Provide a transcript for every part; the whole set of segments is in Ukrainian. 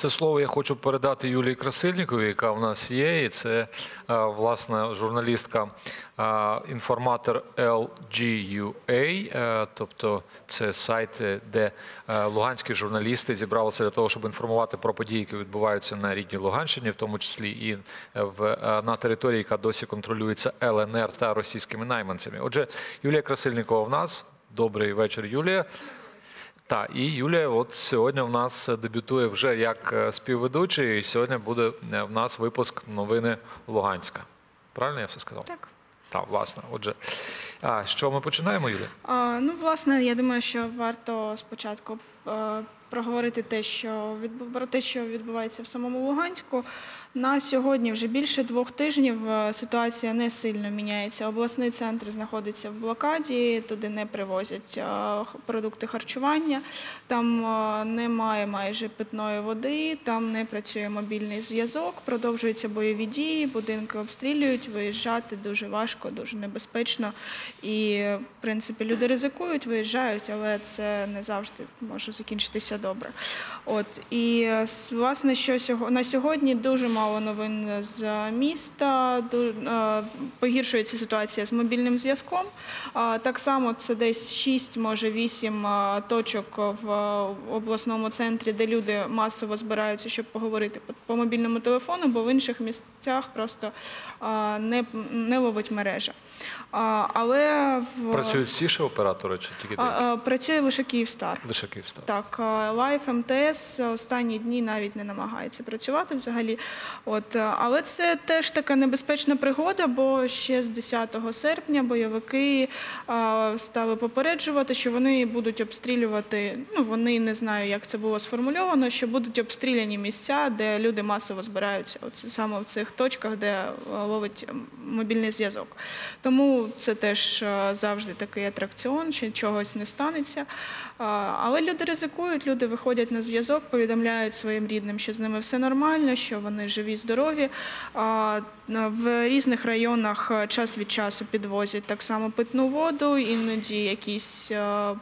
Це слово я хочу передати Юлії Красильниковій, яка в нас є, і це, власне, журналістка, інформатор LGUA, тобто це сайт, де луганські журналісти зібралися для того, щоб інформувати про події, які відбуваються на рідній Луганщині, в тому числі і на території, яка досі контролюється ЛНР та російськими найманцями. Отже, Юлія Красильникова в нас. Добрий вечір, Юлія. Так, і Юлія от сьогодні в нас дебютує вже як співведучий, і сьогодні буде в нас випуск «Новини Луганська». Правильно я все сказав? Так. Так, власне. Отже, що ми починаємо, Юлія? Ну, власне, я думаю, що варто спочатку проговорити про те, що відбувається в самому Луганську. На сьогодні вже більше 2 тижнів ситуація не сильно міняється. Обласний центр знаходиться в блокаді, туди не привозять продукти харчування, там немає майже питної води, там не працює мобільний зв'язок, продовжуються бойові дії, будинки обстрілюють, виїжджати дуже важко, дуже небезпечно. І, в принципі, люди ризикують, виїжджають, але це не завжди може закінчитися добре. І, власне, на сьогодні дуже мало новин з міста, погіршується ситуація з мобільним зв'язком. Так само це десь 6, може 8 точок в обласному центрі, де люди масово збираються, щоб поговорити по мобільному телефону, бо в інших місцях просто не ловить мережа. Працюють всі ще оператори чи тільки деякі? Працює лише Київстар. Лише Київстар. Так, Лайф МТС останні дні навіть не намагається працювати взагалі. Але це теж така небезпечна пригода, бо ще з 10 серпня бойовики стали попереджувати, що вони будуть обстрілювати, вони, не знаю, як це було сформульовано, що будуть обстріляні місця, де люди масово збираються. Це саме в цих точках, де ловить мобільний зв'язок. Тому це теж завжди такий атракціон, чи чогось не станеться. Але люди ризикують, люди виходять на зв'язок, повідомляють своїм рідним, що з ними все нормально, що вони живі, здорові. В різних районах час від часу підвозять так само питну воду, іноді якісь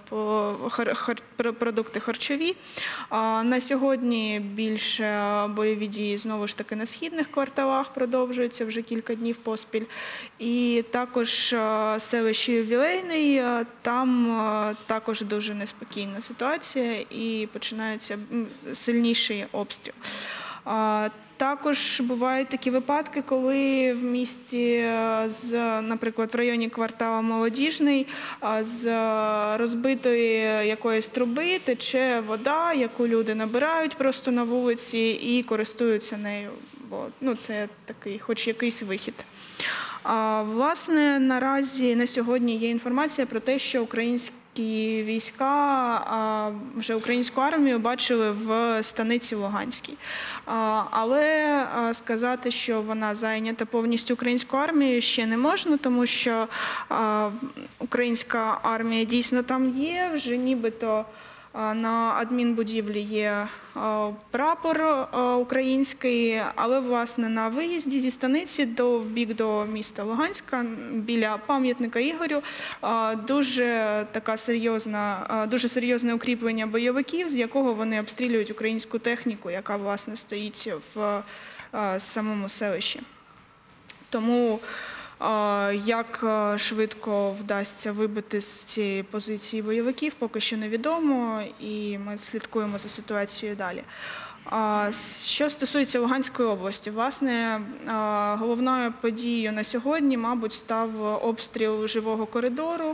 продукти харчові. На сьогодні більше бойові дії знову ж таки на східних кварталах продовжуються вже кілька днів поспіль. І також селище Ювілейний, там також дуже неспокійна ситуація і починається сильніший обстріл. Також бувають такі випадки, коли в місті, наприклад, в районі кварталу Молодіжний, з розбитої якоїсь труби тече вода, яку люди набирають просто на вулиці і користуються нею, бо це такий хоч якийсь вихід. Власне, наразі на сьогодні є інформація про те, що українські війська, вже українську армію бачили в станиці Луганській. Але сказати, що вона зайнята повністю українською армією, ще не можна, тому що українська армія дійсно там є, вже нібито на адмінбудівлі є прапор український, але, власне, на виїзді зі станиці в бік до міста Луганська, біля пам'ятника Ігорю, дуже серйозне укріплення бойовиків, з якого вони обстрілюють українську техніку, яка, власне, стоїть в самому селищі. Тому як швидко вдасться вибити з цієї позиції бойовиків, поки що невідомо, і ми слідкуємо за ситуацією далі. Що стосується Луганської області, власне, головною подією на сьогодні, мабуть, став обстріл живого коридору,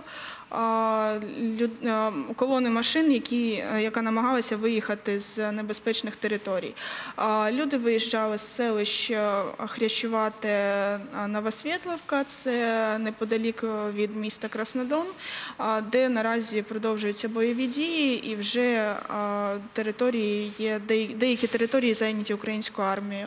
колони машин, яка намагалася виїхати з небезпечних територій. Люди виїжджали з селищ Хрящувати Новосвітловка, це неподалік від міста Краснодон, де наразі продовжуються бойові дії і вже деякі території зайняті українською армією.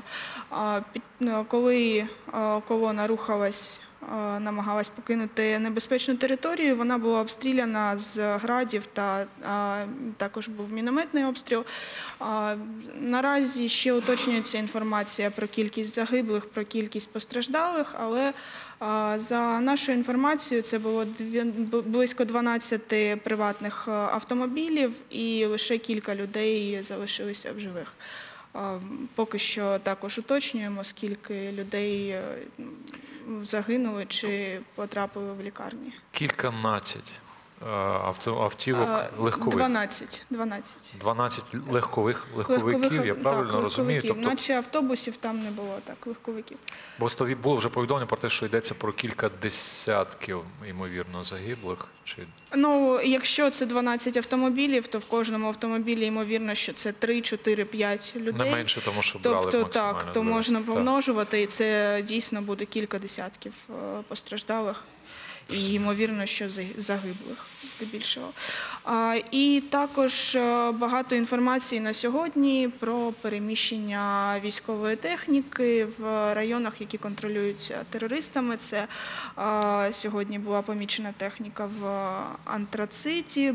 Коли колона намагалась покинути небезпечну територію, вона була обстріляна з градів та також був мінометний обстріл. Наразі ще уточнюється інформація про кількість загиблих, про кількість постраждалих, але за нашою інформацією це було близько 12 приватних автомобілів і лише кілька людей залишилися в живих. Поки що також уточнюємо, скільки людей загинули чи потрапили в лікарні. Кільканадцять автівок легкових. 12. 12 легковиків, я правильно розумію? Тобто... Наче автобусів там не було, так, легковиків. Просто було вже повідомлення про те, що йдеться про кілька десятків, ймовірно, загиблих. Ну, якщо це 12 автомобілів, то в кожному автомобілі, ймовірно, що це 3, 4, 5 людей. Не менше, тому що брали максимально. Так, то можна помножувати, і це дійсно буде кілька десятків постраждалих. І, ймовірно, що загиблих, здебільшого. І також багато інформації на сьогодні про переміщення військової техніки в районах, які контролюються терористами. Це сьогодні була помічена техніка в Антрациті,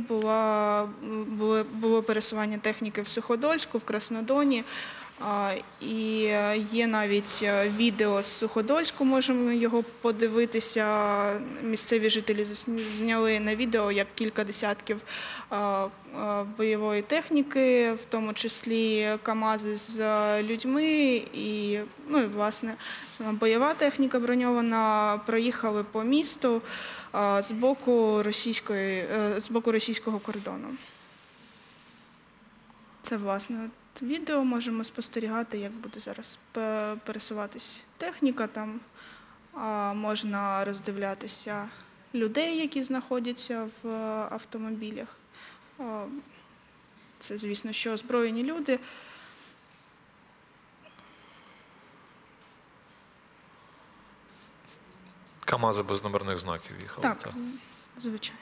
було пересування техніки в Суходольську, в Краснодоні. І є навіть відео з Суходольську, можемо його подивитися. Місцеві жителі зняли на відео, як кілька десятків бойової техніки, в тому числі КАМАЗи з людьми і, власне, сама бойова техніка броньована, проїхали по місту з боку російського кордону. Це, власне, відео можемо спостерігати, як буде зараз пересуватись техніка. Там можна роздивлятися людей, які знаходяться в автомобілях. Це, звісно, що озброєні люди. КАМАЗи без номерних знаків їхали. Так, звичайно.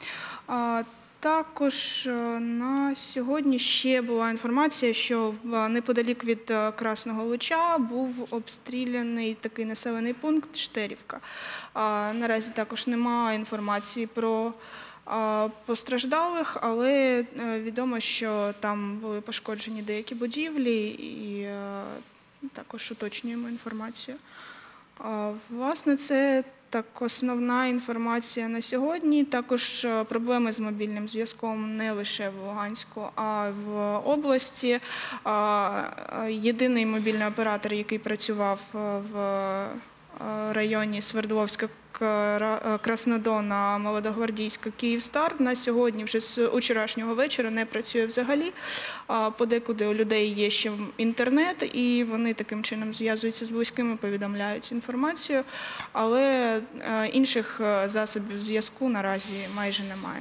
Також на сьогодні ще була інформація, що неподалік від Красного Луча був обстріляний такий населений пункт Штерівка. Наразі також немає інформації про постраждалих, але відомо, що там були пошкоджені деякі будівлі і також уточнюємо інформацію. Власне, це так, основна інформація на сьогодні. Також проблеми з мобільним зв'язком не лише в Луганську, а й в області. Єдиний мобільний оператор, який працював в районі Свердловська, Краснодона, Молодогвардійська, Київстар, на сьогодні вже з вчорашнього вечора не працює взагалі. Подекуди у людей є ще інтернет, і вони таким чином зв'язуються з близькими, повідомляють інформацію, але інших засобів зв'язку наразі майже немає.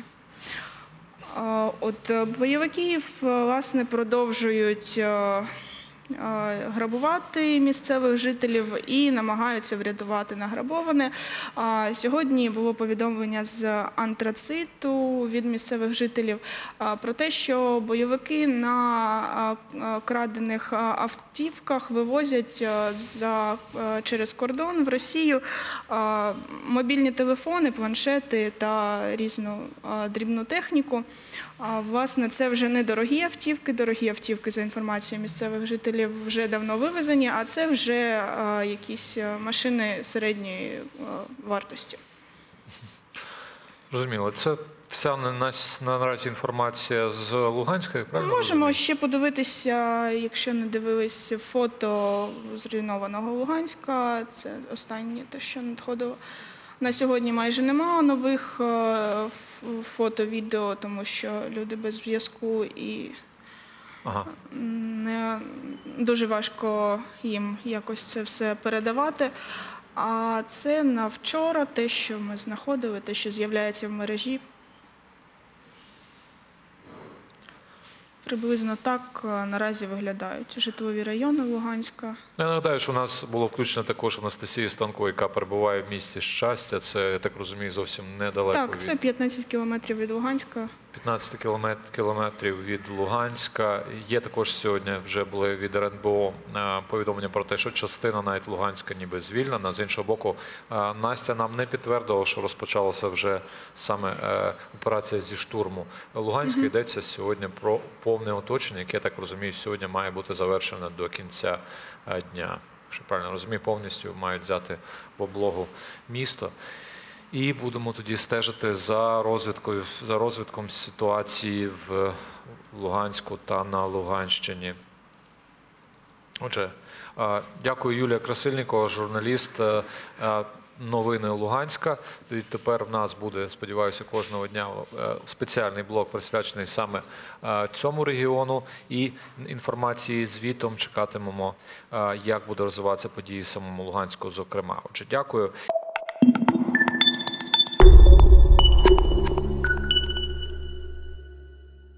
От бойовики, власне, продовжують грабувати місцевих жителів і намагаються врятувати награбоване. Сьогодні було повідомлення з Антрациту від місцевих жителів про те, що бойовики на крадених автівках вивозять через кордон в Росію мобільні телефони, планшети та різну дрібну техніку. Власне, це вже не дорогі автівки, за інформацією місцевих жителів, вже давно вивезені, а це вже якісь машини середньої вартості. Зрозуміло. Це вся наразі інформація з Луганська, правильно? Можемо ще подивитися, якщо не дивились, фото зруйнованого Луганська. Це останнє те, що надходило. На сьогодні майже немає нових фото, відео, тому що люди без зв'язку і не дуже важко їм якось це все передавати. А це на вчора те, що ми знаходили, те, що з'являється в мережі. Приблизно так наразі виглядають житлові райони Луганська. Я нагадаю, що у нас було включено також Анастасія Станко, яка перебуває в місті Щастя. Це, я так розумію, зовсім недалеко. Так, це 15 кілометрів від Луганська. 15 кілометрів від Луганська. Є також сьогодні, вже були від РНБО повідомлення про те, що частина навіть Луганська ніби звільнена. З іншого боку, Настя нам не підтвердила, що розпочалася вже саме операція зі штурму Луганська. Йдеться сьогодні про повне оточення, яке, я так розумію, сьогодні має бути завершено до кінця дня. Якщо правильно розумію, повністю мають взяти в облогу місто. І будемо тоді стежити за розвитком ситуації в Луганську та на Луганщині. Отже, дякую, Юлія Красильникова, журналіст «Новини Луганська». І тепер в нас буде, сподіваюся, кожного дня спеціальний блок, присвячений саме цьому регіону. І інформації звітом чекатимемо, як буде розвиватися події в самому Луганську, зокрема. Отже, дякую.